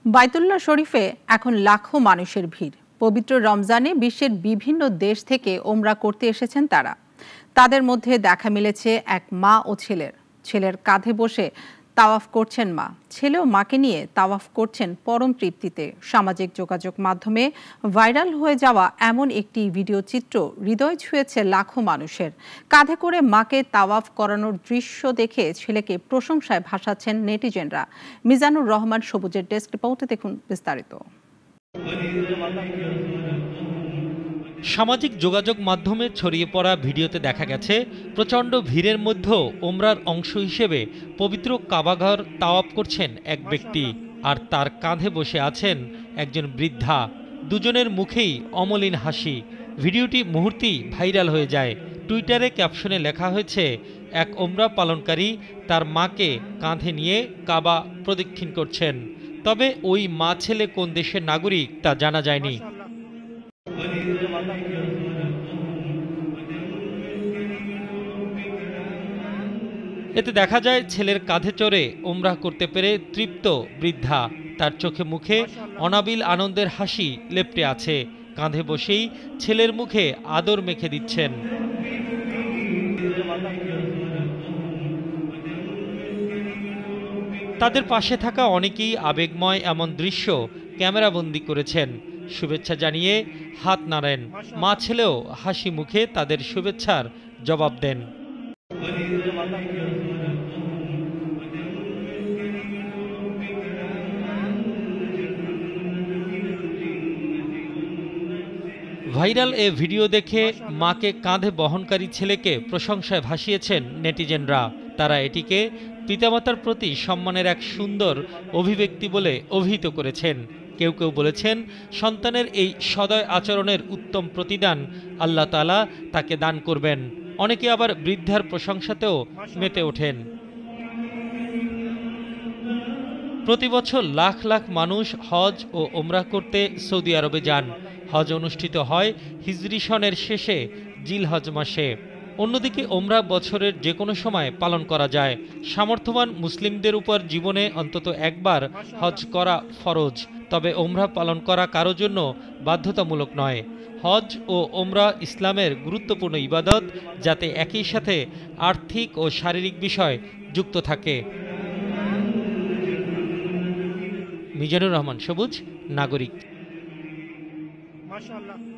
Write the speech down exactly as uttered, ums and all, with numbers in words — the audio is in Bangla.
বাইতুল্লাহ শরীফে এখন লাখো মানুষের ভিড়। পবিত্র রমজানে বিশ্বের বিভিন্ন দেশ থেকে ওমরা করতে এসেছেন তারা। তাদের মধ্যে দেখা মিলেছে এক মা ও ছেলের। ছেলের কাঁধে বসে তাওয়াফ করছেন মা, ছেলেও মাকে নিয়ে তাওয়াফ করছেন পরম তৃপ্তিতে। সামাজিক যোগাযোগ মাধ্যমে ভাইরাল হয়ে যাওয়া এমন একটি ভিডিও চিত্র হৃদয় ছুঁয়েছে লাখো মানুষের। কাঁধে করে মাকে তাওয়াফ করানোর দৃশ্য দেখে ছেলেকে প্রশংসায় ভাসাচ্ছেন নেটিজেনরা। মিজানুর রহমান সবুজের ডেস্ক রিপোর্টে দেখুন বিস্তারিত। সামাজিক যোগাযোগ মাধ্যমে ছড়িয়ে পড়া ভিডিওতে দেখা গেছে প্রচণ্ড ভিড়ের মধ্যেও ওমরার অংশ হিসেবে পবিত্র কাবাঘর তাওয়াফ করছেন এক ব্যক্তি, আর তার কাঁধে বসে আছেন একজন বৃদ্ধা। দুজনের মুখেই অমলিন হাসি। ভিডিওটি মুহূর্তেই ভাইরাল হয়ে যায়। টুইটারে ক্যাপশনে লেখা হয়েছে, এক ওমরা পালনকারী তার মাকে কাঁধে নিয়ে কাবা প্রদক্ষিণ করছেন। তবে ওই মা ছেলে কোন দেশের নাগরিক তা জানা যায়নি। এতে দেখা যায় ছেলের কাঁধে চড়ে ওমরাহ করতে পেরে তৃপ্ত বৃদ্ধা। তার চোখে মুখে অনাবিল আনন্দের হাসি লেপ্টে আছে। কাঁধে বসেই ছেলের মুখে আদর মেখে দিচ্ছেন। তাদের পাশে থাকা অনেকেই আবেগময় এমন দৃশ্য ক্যামেরাবন্দি করেছেন। শুভেচ্ছা জানিয়ে হাত নাড়েন। মা ছেলেও হাসি মুখে তাদের শুভেচ্ছার জবাব দেন। ভাইরাল এ ভিডিও দেখে মাকে কাঁধে বহনকারী ছেলেকে প্রশংসায় ভাসিয়েছেন নেটিজেনরা। তারা এটিকে পিতামাতার প্রতি সম্মানের এক সুন্দর অভিব্যক্তি বলে অভিহিত করেছেন। কেউ কেউ বলেছেন, সন্তানের এই সদয় আচরণের উত্তম প্রতিদান আল্লাহ তাআলা তাকে দান করবেন। অনেকে আবার বৃদ্ধার প্রশংসাতেও মেতে ওঠেন। প্রতি বছর লাখ লাখ মানুষ হজ ও ওমরাহ করতে সৌদি আরবে যান। হজ অনুষ্ঠিত হয় হিজরি সনের শেষে জিলহজ মাসে। অন্যদিকে ওমরাহ বছরের যে কোনো সময় পালন করা যায়। সামর্থ্যবান মুসলিমদের উপর জীবনে অন্তত একবার হজ করা ফরজ। তবে ওমরাহ পালন করা কারো জন্য বাধ্যতামূলক নয়। হজ ও ওমরাহ ইসলামের গুরুত্বপূর্ণ ইবাদত, যাতে একই সাথে আর্থিক ও শারীরিক বিষয় যুক্ত থাকে। মিজানুর রহমান সবুজ, নাগরিক। মাশাআল্লাহ।